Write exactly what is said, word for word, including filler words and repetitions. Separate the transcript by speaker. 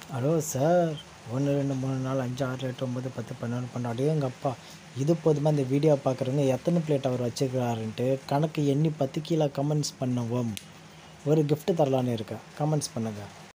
Speaker 1: Hello sir. ஒன்று ரெண்டு மூணு நாலு அஞ்சு ஆறு எட்டு ஒம்பது பத்து பன்னிரண்டு பன்னெண்டு அடேங்கப்பா! இது போதுமா இந்த வீடியோ பார்க்குறவங்க எத்தனை பிளேட் அவர் வச்சிருக்காருன்ட்டு கணக்கு எண்ணி பத்து கீழே கமெண்ட்ஸ் பண்ணவும். ஒரு கிஃப்ட் தரலான்னு இருக்கேன். கமெண்ட்ஸ் பண்ணுங்கள்.